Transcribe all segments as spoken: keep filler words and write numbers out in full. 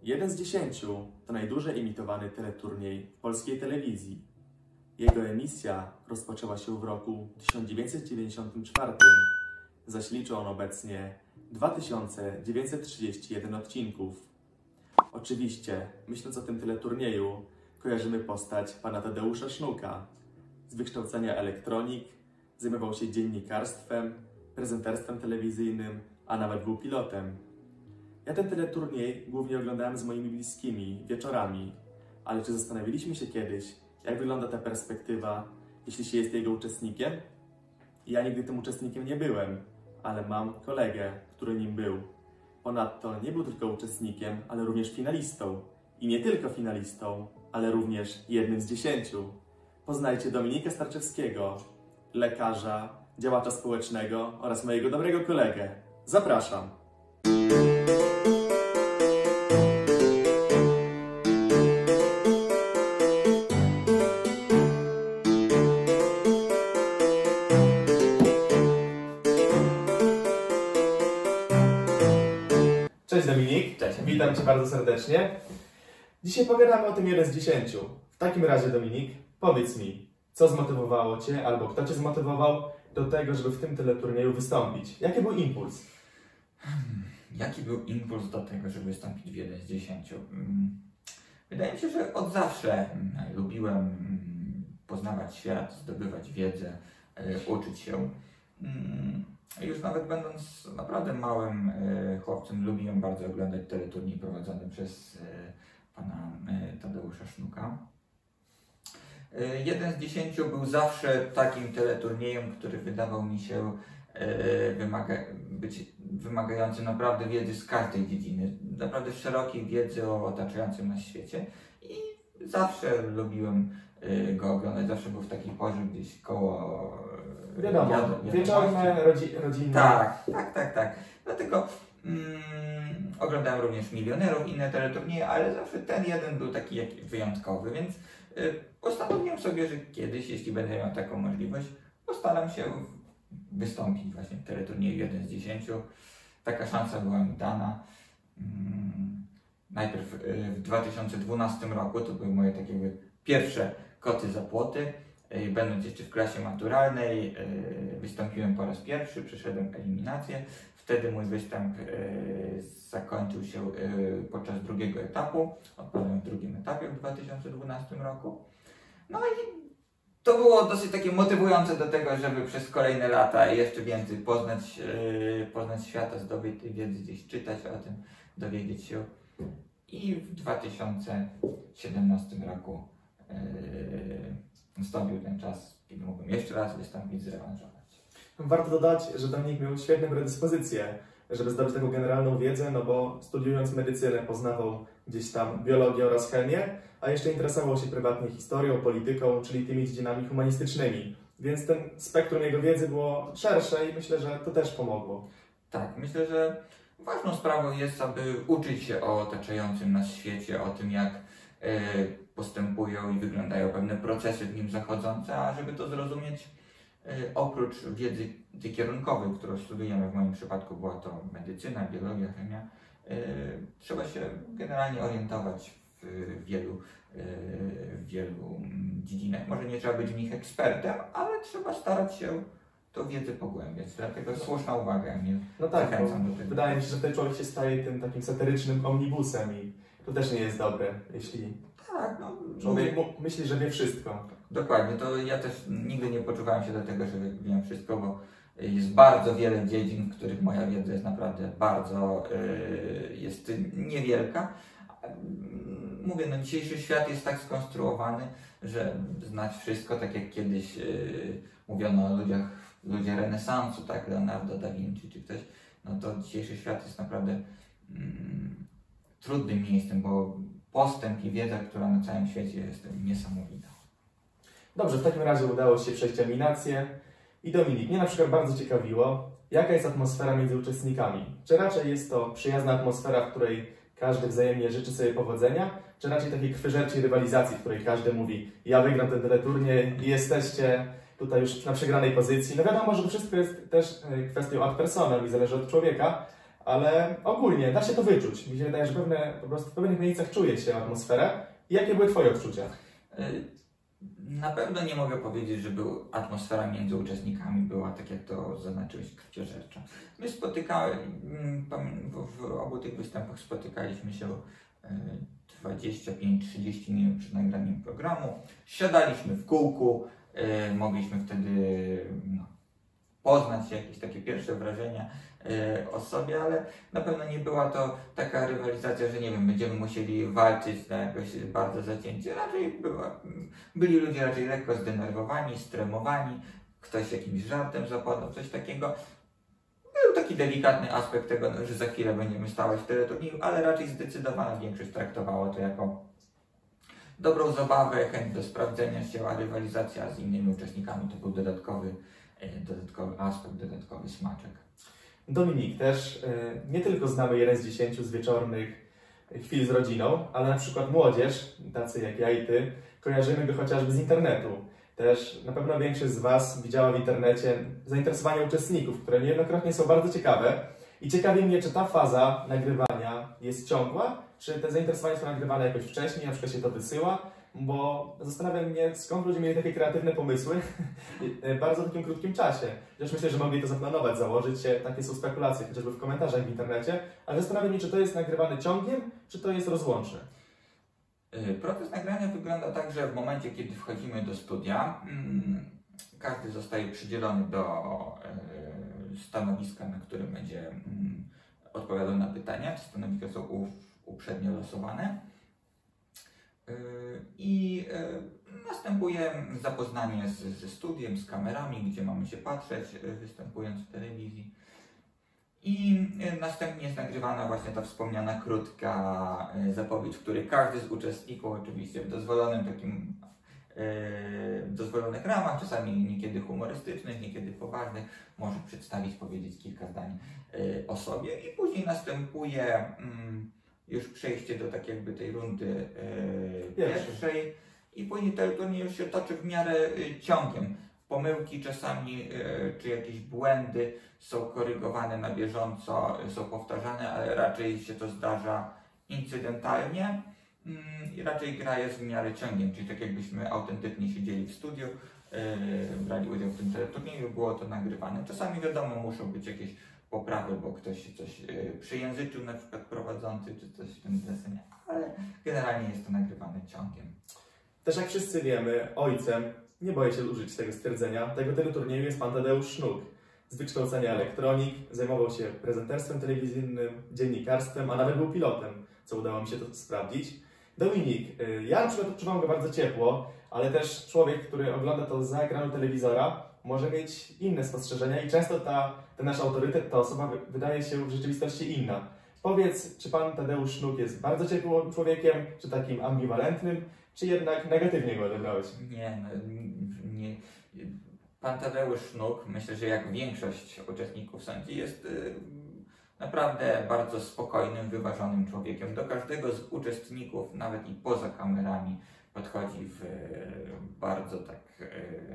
Jeden z dziesięciu to najdłużej imitowany teleturniej w polskiej telewizji. Jego emisja rozpoczęła się w roku tysiąc dziewięćset dziewięćdziesiątym czwartym, zaś liczy on obecnie dwa tysiące dziewięćset trzydzieści jeden odcinków. Oczywiście, myśląc o tym teleturnieju, kojarzymy postać pana Tadeusza Sznuka. Z wykształcenia elektronik, zajmował się dziennikarstwem, prezenterstwem telewizyjnym, a nawet był pilotem. Ja ten teleturniej głównie oglądałem z moimi bliskimi, wieczorami, ale czy zastanowiliśmy się kiedyś, jak wygląda ta perspektywa, jeśli się jest jego uczestnikiem? Ja nigdy tym uczestnikiem nie byłem, ale mam kolegę, który nim był. Ponadto nie był tylko uczestnikiem, ale również finalistą. I nie tylko finalistą, ale również jednym z dziesięciu. Poznajcie Dominika Starczewskiego, lekarza, działacza społecznego oraz mojego dobrego kolegę. Zapraszam! Cześć Dominik, Cześć. Witam Cię bardzo serdecznie. Dzisiaj pogadamy o tym jeden z dziesięciu. W takim razie Dominik, powiedz mi, co zmotywowało Cię albo kto Cię zmotywował do tego, żeby w tym teleturnieju wystąpić? Jaki był impuls? Hmm, jaki był impuls do tego, żeby wystąpić w jeden z dziesięciu? Hmm, wydaje mi się, że od zawsze hmm, lubiłem hmm, poznawać świat, zdobywać wiedzę, y, uczyć się. Hmm, Już nawet będąc naprawdę małym y, chłopcem, lubiłem bardzo oglądać teleturniej prowadzony przez y, pana y, Tadeusza Sznuka. Y, jeden z dziesięciu był zawsze takim teleturniejem, który wydawał mi się y, wymaga, być wymagający naprawdę wiedzy z każdej dziedziny, naprawdę szerokiej wiedzy o otaczającym nas świecie i zawsze lubiłem y, go oglądać, zawsze był w takiej porze gdzieś koło Wiadomo, wiad- wieczorne, rodzi, rodzinne. Tak, tak, tak, tak. Dlatego mm, oglądałem również Milionerów, inne teleturnieje, ale zawsze ten jeden był taki jak wyjątkowy, więc y, postanowiłem sobie, że kiedyś, jeśli będę miał taką możliwość, postaram się wystąpić właśnie w teleturnieju jeden z dziesięciu. Taka szansa była mi dana. Mm, najpierw y, w dwa tysiące dwunastym roku, to były moje takie jakby pierwsze koty za płoty. Będąc jeszcze w klasie maturalnej, wystąpiłem po raz pierwszy, przeszedłem eliminację. Wtedy mój występ zakończył się podczas drugiego etapu. Odpadłem w drugim etapie w dwa tysiące dwunastym roku. No i to było dosyć takie motywujące do tego, żeby przez kolejne lata jeszcze więcej poznać, poznać świata, zdobyć tej wiedzy, gdzieś czytać o tym, dowiedzieć się. I w dwa tysiące siedemnastym roku nastąpił ten czas, kiedy mógłbym jeszcze raz wystąpić, zrewanżować. Warto dodać, że Dominik miał świetne predyspozycje, żeby zdobyć taką generalną wiedzę, no bo studiując medycynę poznawał gdzieś tam biologię oraz chemię, a jeszcze interesował się prywatnie historią, polityką, czyli tymi dziedzinami humanistycznymi. Więc ten spektrum jego wiedzy było szersze i myślę, że to też pomogło. Tak, myślę, że ważną sprawą jest, aby uczyć się o otaczającym nas świecie, o tym, jak y, postępują i wyglądają pewne procesy w nim zachodzące, a żeby to zrozumieć, y, oprócz wiedzy tej kierunkowej, którą studiujemy, w moim przypadku była to medycyna, biologia, chemia, y, trzeba się generalnie orientować w wielu, y, w wielu dziedzinach. Może nie trzeba być w nich ekspertem, ale trzeba starać się tą wiedzę pogłębiać. Dlatego słuszna uwaga mnie No tak, zachęcam do tego. Wydaje mi się, że ten człowiek się staje tym takim satyrycznym omnibusem i to też nie jest dobre, jeśli Tak, no, człowiek myśli, że wie wszystko. Dokładnie, to ja też nigdy nie poczuwałem się do tego, że wiem wszystko, bo jest bardzo wiele dziedzin, w których moja wiedza jest naprawdę bardzo yy, jest niewielka. Mówię, no dzisiejszy świat jest tak skonstruowany, że znać wszystko, tak jak kiedyś yy, mówiono o ludziach, ludzie renesansu, tak, Leonardo da Vinci czy ktoś, no to dzisiejszy świat jest naprawdę yy, trudnym miejscem, bo postęp i wiedza, która na całym świecie jest niesamowita. Dobrze, w takim razie udało się przejść eliminację. I Dominik, mnie na przykład bardzo ciekawiło, jaka jest atmosfera między uczestnikami. Czy raczej jest to przyjazna atmosfera, w której każdy wzajemnie życzy sobie powodzenia, czy raczej takiej krwyżerczej rywalizacji, w której każdy mówi, ja wygram ten teleturniej i jesteście tutaj już na przegranej pozycji. No wiadomo, że to wszystko jest też kwestią ad personam i zależy od człowieka, ale ogólnie da się to wyczuć. Mi się wydaje, że pewne, po prostu w pewnych miejscach czuje się atmosferę. I jakie były Twoje odczucia? Na pewno nie mogę powiedzieć, że był, atmosfera między uczestnikami była, tak jak to zaznaczyłeś, krwiożercza. My spotykamy, w, w obu tych występach spotykaliśmy się dwadzieścia pięć trzydzieści minut przed nagraniem programu. Siadaliśmy w kółku, mogliśmy wtedy no, poznać jakieś takie pierwsze wrażenia o sobie, ale na pewno nie była to taka rywalizacja, że nie wiem, będziemy musieli walczyć na jakoś bardzo zacięcie. Raczej była, byli ludzie raczej lekko zdenerwowani, stremowani, ktoś jakimś żartem zapadał, coś takiego. Był taki delikatny aspekt tego, że za chwilę będziemy stawać w teleturnieju, ale raczej zdecydowana większość traktowała to jako dobrą zabawę, chęć do sprawdzenia się, a rywalizacja z innymi uczestnikami to był dodatkowy, dodatkowy aspekt, dodatkowy smaczek. Dominik, też nie tylko znamy jeden z dziesięciu z wieczornych chwil z rodziną, ale na przykład młodzież, tacy jak ja i Ty, kojarzymy go chociażby z internetu. Też na pewno większość z Was widziała w internecie zainteresowania uczestników, które niejednokrotnie są bardzo ciekawe. I ciekawi mnie, czy ta faza nagrywania jest ciągła, czy te zainteresowania są nagrywane jakoś wcześniej, na przykład się to wysyła, bo zastanawiam mnie, skąd ludzie mieli takie kreatywne pomysły w bardzo takim krótkim czasie. Chociaż myślę, że mogli to zaplanować, założyć się, takie są spekulacje, chociażby w komentarzach w internecie, ale zastanawiam się, czy to jest nagrywane ciągiem, czy to jest rozłączne. Proces nagrania wygląda tak, że w momencie, kiedy wchodzimy do studia, każdy zostaje przydzielony do stanowiska, na którym będzie odpowiadał na pytania. Te stanowiska są uprzednio losowane. I następuje zapoznanie z, ze studiem, z kamerami, gdzie mamy się patrzeć, występując w telewizji. I następnie jest nagrywana właśnie ta wspomniana krótka zapowiedź, w której każdy z uczestników, oczywiście w dozwolonym takim, w dozwolonych ramach, czasami niekiedy humorystycznych, niekiedy poważnych, może przedstawić, powiedzieć kilka zdań o sobie. I później następuje już przejście do tak jakby tej rundy pierwszej i później teleturniej już się toczy w miarę ciągiem. Pomyłki czasami, czy jakieś błędy są korygowane na bieżąco, są powtarzane, ale raczej się to zdarza incydentalnie i raczej gra jest w miarę ciągiem, czyli tak jakbyśmy autentycznie siedzieli w studiu, brali udział w tym teleturnieju, było to nagrywane. Czasami wiadomo, muszą być jakieś poprawy, bo ktoś się coś przyjęzyczył, na przykład prowadzący, czy coś w tym desenie, ale generalnie jest to nagrywane ciągiem. Też jak wszyscy wiemy, ojcem, nie boję się użyć tego stwierdzenia, tego teleturnieju jest pan Tadeusz Sznuk. Z wykształcenia elektronik, zajmował się prezenterstwem telewizyjnym, dziennikarstwem, a nawet był pilotem, co udało mi się to sprawdzić. Dominik, ja na przykład odczuwam go bardzo ciepło, ale też człowiek, który ogląda to za ekranu telewizora, może mieć inne spostrzeżenia i często ta, ten nasz autorytet, ta osoba wydaje się w rzeczywistości inna. Powiedz, czy pan Tadeusz Sznuk jest bardzo ciepłym człowiekiem, czy takim ambiwalentnym, czy jednak negatywnie go odebrałeś? Nie, no, nie. Pan Tadeusz Sznuk, myślę, że jak większość uczestników sądzi, jest y, naprawdę bardzo spokojnym, wyważonym człowiekiem. Do każdego z uczestników, nawet i poza kamerami, podchodzi w y, bardzo tak, y,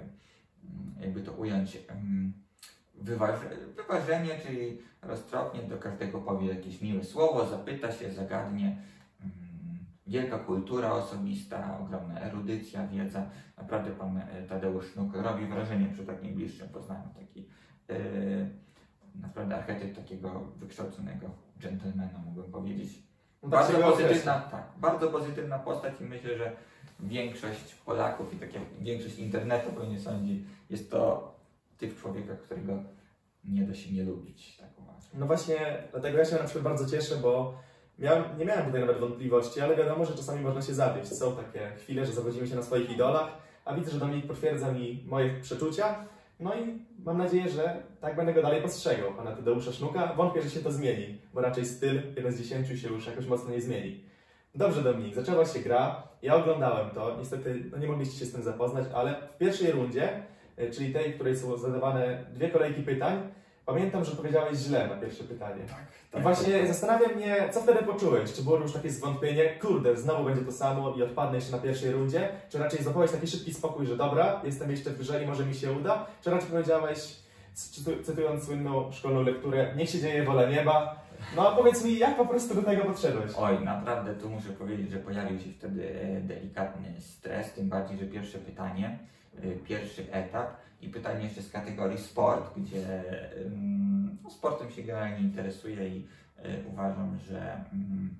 jakby to ująć, y, wyważ, wyważenie, czyli roztropnie do każdego powie jakieś miłe słowo, zapyta się, zagadnie. Wielka kultura osobista, ogromna erudycja, wiedza. Naprawdę pan Tadeusz Sznuk robi wrażenie przy takim bliższym poznaniu. Taki yy, naprawdę archetyp takiego wykształconego dżentelmena, mógłbym powiedzieć. No bardzo tak pozytywna, tak, bardzo pozytywna postać i myślę, że większość Polaków i tak jak większość internetu pewnie sądzi, jest to typ człowieka, którego nie da się nie lubić. Tak uważam. No właśnie, dlatego ja się na przykład bardzo cieszę, bo Miałem, nie miałem tutaj nawet wątpliwości, ale wiadomo, że czasami można się zawieść. Są takie chwile, że zawodzimy się na swoich idolach, a widzę, że Dominik potwierdza mi moje przeczucia. No i mam nadzieję, że tak będę go dalej postrzegał, pana Tadeusza Sznuka. Wątpię, że się to zmieni, bo raczej styl jeden z dziesięciu się już jakoś mocno nie zmieni. Dobrze, Dominik, zaczęła się gra. Ja oglądałem to. Niestety no nie mogliście się z tym zapoznać, ale w pierwszej rundzie, czyli tej, w której są zadawane dwie kolejki pytań, pamiętam, że powiedziałeś źle na pierwsze pytanie. Tak, tak, I właśnie tak, tak. zastanawia mnie, co wtedy poczułeś? Czy było już takie zwątpienie, kurde, znowu będzie to samo i odpadnę jeszcze na pierwszej rundzie? Czy raczej złapałeś taki szybki spokój, że dobra, jestem jeszcze wyżej, może mi się uda? Czy raczej powiedziałeś, cytując słynną szkolną lekturę, niech się dzieje wola nieba No a powiedz mi, jak po prostu do tego podszedłeś? Oj, naprawdę tu muszę powiedzieć, że pojawił się wtedy e, delikatny stres, tym bardziej, że pierwsze pytanie, e, pierwszy etap i pytanie jeszcze z kategorii sport, gdzie ym, no, sportem się generalnie interesuję i y, uważam, że ym,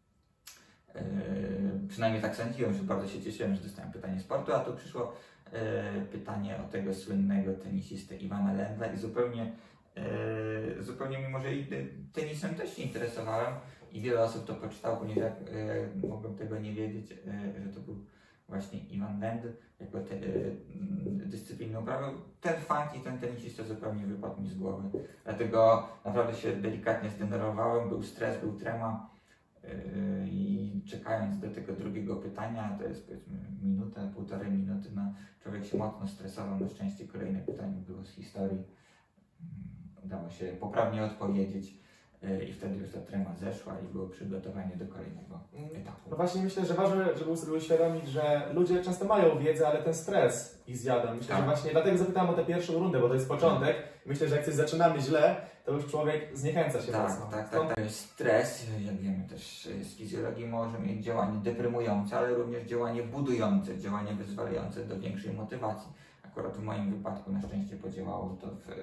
y, przynajmniej tak sądziłem, że bardzo się cieszyłem, że dostałem pytanie sportu, a tu przyszło y, pytanie o tego słynnego tenisistę Ivana Lendla i zupełnie, y, zupełnie mimo, że i tenisem też się interesowałem i wiele osób to poczytało, ponieważ jak y, mogłem tego nie wiedzieć, y, że to był właśnie Ivan Lendl jako te, y, dyscyplinę uprawiał. Ten fakt i ten tenisista zupełnie wypadł mi z głowy. Dlatego naprawdę się delikatnie zdenerwowałem, był stres, był trema yy, i czekając do tego drugiego pytania, to jest powiedzmy minuta, półtorej minuty, no, człowiek się mocno stresował. Na szczęście kolejne pytanie było z historii. Yy, udało się poprawnie odpowiedzieć. I wtedy już ta trema zeszła i było przygotowanie do kolejnego etapu. No właśnie myślę, że ważne, żeby sobie uświadomić, że ludzie często mają wiedzę, ale ten stres ich zjada. Myślę, tak. że właśnie dlatego zapytałem o tę pierwszą rundę, bo to jest początek. Myślę, że jak coś zaczynamy źle, to już człowiek zniechęca się tak, mocno. tak, tak, tak. Stres, jak wiemy też z fizjologii, może mieć działanie deprymujące, ale również działanie budujące, działanie wyzwalające do większej motywacji. Akurat w moim wypadku na szczęście podziałało to w,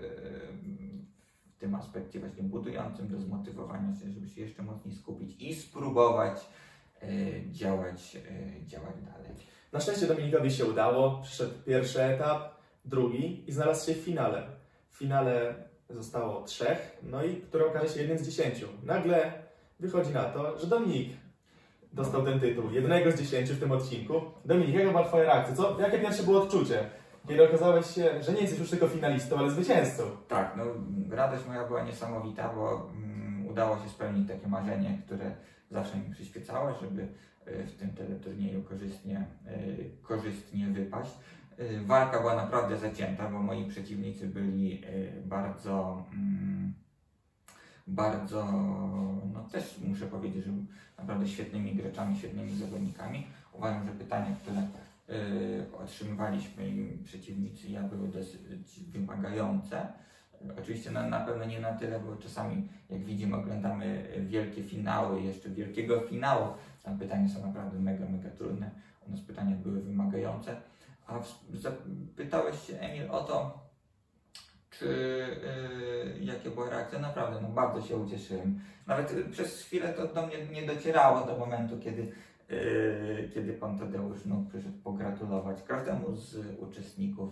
w tym aspekcie właśnie budującym do zmotywowania się, żeby się jeszcze mocniej skupić i spróbować y, działać, y, działać dalej. Na szczęście Dominikowi się udało, przyszedł pierwszy etap, drugi i znalazł się w finale. W finale zostało trzech, no i który okaże się jednym z dziesięciu. Nagle wychodzi na to, że Dominik dostał ten tytuł, jednego z dziesięciu w tym odcinku. Dominik, jaka była Twoja reakcja? Co, jakie pierwsze było odczucie, kiedy okazałeś się, że nie jesteś już tylko finalistą, ale zwycięzcą? Tak, no radość moja była niesamowita, bo mm, udało się spełnić takie marzenie, które zawsze mi przyświecało, żeby y, w tym teleturnieju korzystnie, y, korzystnie wypaść. Y, walka była naprawdę zacięta, bo moi przeciwnicy byli y, bardzo, mm, bardzo, no też muszę powiedzieć, że naprawdę świetnymi graczami, świetnymi zawodnikami. Uważam, że pytania, które y, otrzymywaliśmy i przeciwnicy ja były dosyć wymagające. Oczywiście na, na pewno nie na tyle, bo czasami jak widzimy, oglądamy wielkie finały, jeszcze wielkiego finału, tam pytania są naprawdę mega, mega trudne. U nas pytania były wymagające. A pytałeś się, Emil, o to, czy yy, jakie była reakcja? Naprawdę, no bardzo się ucieszyłem. Nawet yy, przez chwilę to do mnie nie docierało do momentu, kiedy, yy, kiedy pan Tadeusz no, przyszedł pogratulować każdemu z uczestników.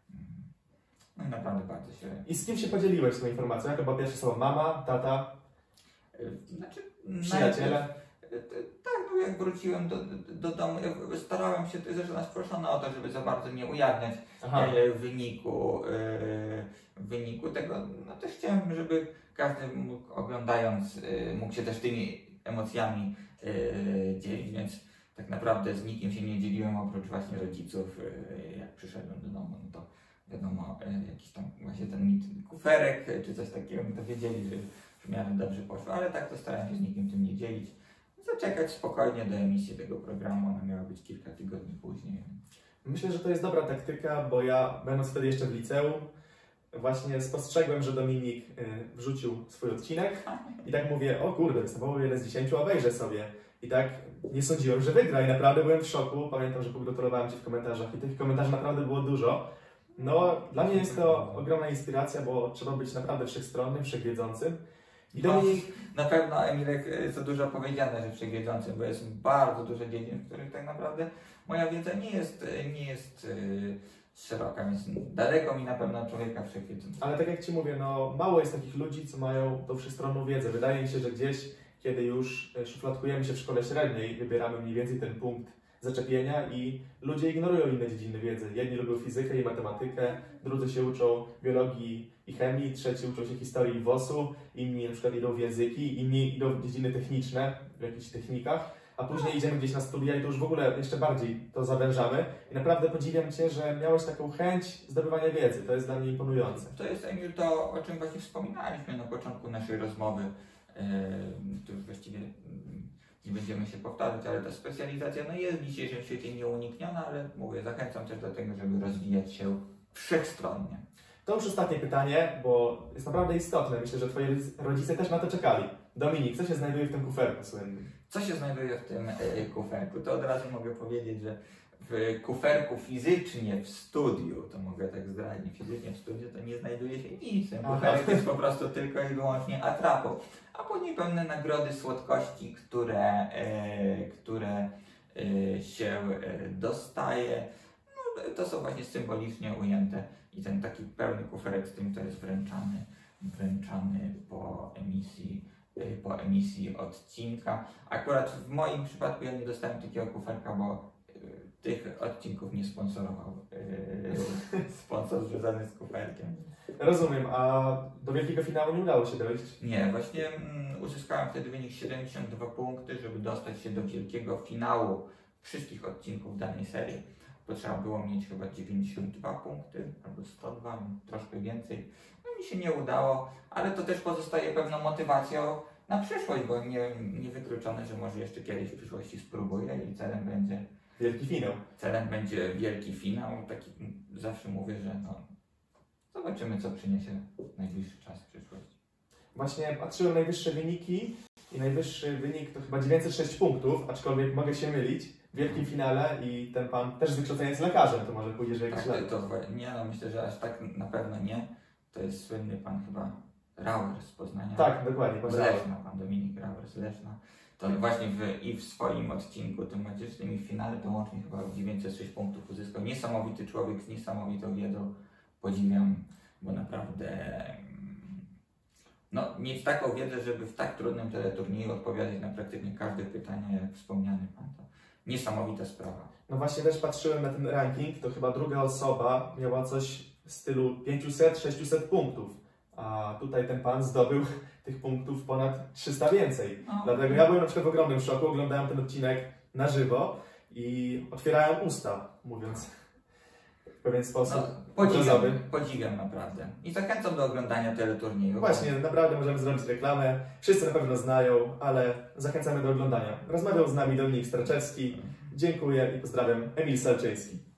No i naprawdę bardzo się... I z kim się podzieliłeś tą informacją? Jaka była pierwsza słowa? Mama, tata, Yy, znaczy, przyjaciele? Najpierw, tak, no jak wróciłem do, do domu, ja starałem się, zresztą nas proszono o to, żeby za bardzo nie ujawniać e, wyniku, e, wyniku tego. No też chciałem, żeby każdy mógł, oglądając, e, mógł się też tymi emocjami e, dzielić, więc tak naprawdę z nikim się nie dzieliłem, oprócz właśnie rodziców. E, jak przyszedłem do domu, no to wiadomo, e, jakiś tam właśnie ten mit kuferek, e, czy coś takiego, to wiedzieli, że w miarę dobrze poszło, ale tak to starałem się z nikim tym nie dzielić. Zaczekać spokojnie do emisji tego programu, ona miała być kilka tygodni później. Myślę, że to jest dobra taktyka, bo ja, będąc wtedy jeszcze w liceum, właśnie spostrzegłem, że Dominik y, wrzucił swój odcinek i tak mówię, o kurde, występował jeden z dziesięciu, obejrzę sobie. I tak nie sądziłem, że wygra i naprawdę byłem w szoku. Pamiętam, że pogratulowałem Cię w komentarzach i tych komentarzy naprawdę było dużo. No, dla mnie jest to ogromna inspiracja, bo trzeba być naprawdę wszechstronnym, wszechwiedzącym. I Dominik... No, na pewno, Emilek, za dużo powiedziane, że wszechwiedzącym, bo jest bardzo dużo dziedzin, w których tak naprawdę moja wiedza nie jest, nie jest yy, szeroka, więc daleko mi na pewno człowieka wszechwiedzącego. Ale tak jak Ci mówię, no mało jest takich ludzi, co mają tą wszechstronną wiedzę. Wydaje mi się, że gdzieś, kiedy już szufladkujemy się w szkole średniej, wybieramy mniej więcej ten punkt zaczepienia i ludzie ignorują inne dziedziny wiedzy. Jedni lubią fizykę i matematykę, drudzy się uczą biologii i chemii, trzeci uczą się historii W O S-u, inni na przykład idą w języki, inni idą w dziedziny techniczne, w jakichś technikach, a później idziemy gdzieś na studia i to już w ogóle jeszcze bardziej to zawężamy. I naprawdę podziwiam Cię, że miałeś taką chęć zdobywania wiedzy. To jest dla mnie imponujące. To jest, Emil, to, o czym właśnie wspominaliśmy na początku naszej rozmowy. Yy, to już właściwie yy, nie będziemy się powtarzać, ale ta specjalizacja no jest w dzisiejszym świecie nieunikniona, ale mówię, zachęcam też do tego, żeby rozwijać się wszechstronnie. To już ostatnie pytanie, bo jest naprawdę istotne. Myślę, że Twoi rodzice też na to czekali. Dominik, co się znajduje w tym kuferku słynnym? Co się znajduje w tym e, kuferku? To od razu mogę powiedzieć, że w kuferku fizycznie w studiu, to mogę tak zdradzić, fizycznie w studiu to nie znajduje się nic. Ten kuferek jest po prostu tylko i wyłącznie atrapą. A później pewne nagrody słodkości, które, e, które e, się e, dostaje. No, to są właśnie symbolicznie ujęte i ten taki pełny kuferek z tym, to jest wręczany, wręczany po emisji, e, po emisji odcinka. Akurat w moim przypadku ja nie dostałem takiego kuferka, bo tych odcinków nie sponsorował yy, sponsor związany z kuferkiem. Rozumiem, a do wielkiego finału nie udało się dojść? Nie, właśnie mm, uzyskałem wtedy wynik siedemdziesiąt dwa punkty, żeby dostać się do wielkiego finału wszystkich odcinków danej serii. Potrzeba było mieć chyba dziewięćdziesiąt dwa punkty, albo sto dwa, troszkę więcej. No mi się nie udało, ale to też pozostaje pewną motywacją na przyszłość, bo nie, nie wykluczone, że może jeszcze kiedyś w przyszłości spróbuję i celem będzie Wielki finał. Celem będzie wielki finał. Taki, zawsze mówię, że no, zobaczymy, co przyniesie najbliższy czas w przyszłości. Właśnie patrzyłem najwyższe wyniki i najwyższy wynik to chyba dziewięćset sześć punktów, aczkolwiek mogę się mylić w wielkim finale i ten pan też z wykształcenia jest lekarzem, to może pójdziesz w jakiś Tak, ślad. to, to, nie, no myślę, że aż tak na pewno nie. To jest słynny pan chyba Rauer z Poznania. Tak, dokładnie. Z Leszna, pan Dominik Rauer z Leszna. To właśnie w, i w swoim odcinku, tym magicznym i w finale to łącznie chyba dziewięćset sześć punktów uzyskał. Niesamowity człowiek z niesamowitą wiedzą. Podziwiam, bo naprawdę no, mieć taką wiedzę, żeby w tak trudnym teleturnieju odpowiadać na praktycznie każde pytanie, jak wspomniany pan, to niesamowita sprawa. No właśnie też patrzyłem na ten ranking, to chyba druga osoba miała coś w stylu pięćset sześćset punktów. A tutaj ten pan zdobył tych punktów ponad trzysta więcej. No. Dlatego ja byłem na przykład w ogromnym szoku, oglądałem ten odcinek na żywo i otwierałem usta, mówiąc w pewien sposób No, podziwiam, obrazowy. podziwiam naprawdę. I zachęcam do oglądania teleturnieju. Właśnie, naprawdę możemy zrobić reklamę. Wszyscy na pewno znają, ale zachęcamy do oglądania. Rozmawiał z nami Dominik Straczewski. Dziękuję i pozdrawiam. Emil Salczyński.